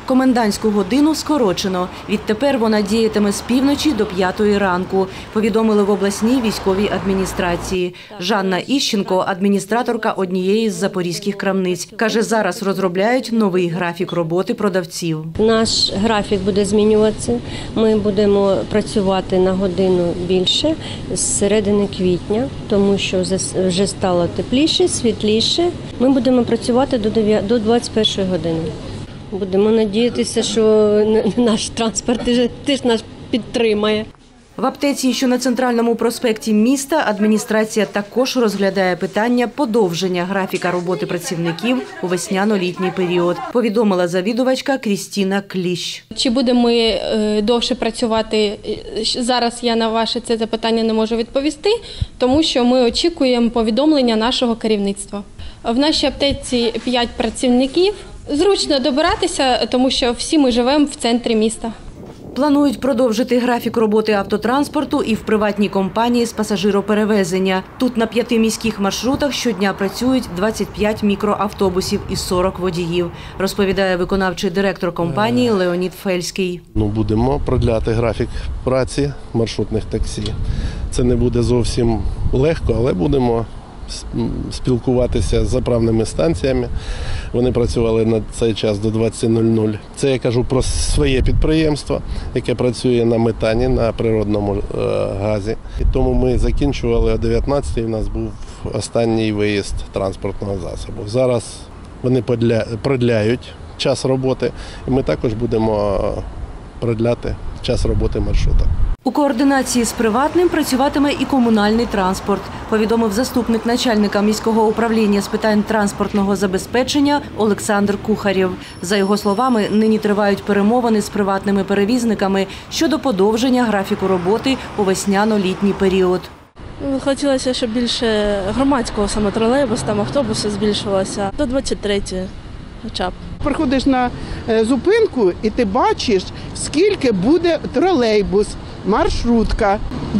Комендантську годину скорочено. Відтепер вона діятиме з півночі до 5-ї ранку, повідомили в обласній військовій адміністрації. Жанна Іщенко – адміністраторка однієї з запорізьких крамниць. Каже, зараз розробляють новий графік роботи продавців. Наш графік буде змінюватися. Ми будемо працювати на годину більше з середини квітня, тому що вже стало тепліше, світліше. Ми будемо працювати до 21-ї години. Будемо надіятися, що наш транспорт теж нас підтримає. В аптеці, що на центральному проспекті міста, адміністрація також розглядає питання подовження графіка роботи працівників у весняно-літній період, повідомила завідувачка Крістіна Кліщ. Чи будемо ми довше працювати? Зараз я на ваше це запитання не можу відповісти, тому що ми очікуємо повідомлення нашого керівництва. В нашій аптеці 5 працівників. Зручно добиратися, тому що всі ми живемо в центрі міста. Планують продовжити графік роботи автотранспорту і в приватній компанії з пасажироперевезення. Тут на 5 міських маршрутах щодня працюють 25 мікроавтобусів і 40 водіїв, розповідає виконавчий директор компанії Леонід Фельський. Будемо продляти графік праці маршрутних таксі. Це не буде зовсім легко, але будемо спілкуватися з заправними станціями. Вони працювали на цей час до 20:00. Це я кажу про своє підприємство, яке працює на метані, на природному газі. І тому ми закінчували о 19:00, у нас був останній виїзд транспортного засобу. Зараз вони продляють час роботи, і ми також будемо продляти час роботи маршрута. У координації з приватним працюватиме і комунальний транспорт, повідомив заступник начальника міського управління з питань транспортного забезпечення Олександр Кухарєв. За його словами, нині тривають перемовини з приватними перевізниками щодо подовження графіку роботи у весняно-літній період. Хотілося, щоб більше громадського саме тролейбусу, там автобуси збільшилося до 23-ї хоча б. Приходиш на зупинку і ти бачиш, скільки буде тролейбус, маршрутка,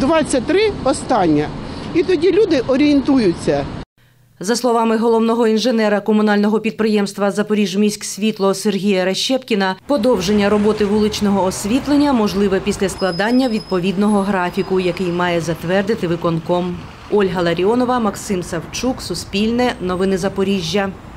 23 – остання. І тоді люди орієнтуються. За словами головного інженера комунального підприємства «Запоріжміськсвітло» Сергія Рещепкіна, подовження роботи вуличного освітлення можливе після складання відповідного графіку, який має затвердити виконком. Ольга Ларіонова, Максим Савчук, Суспільне, Новини Запоріжжя.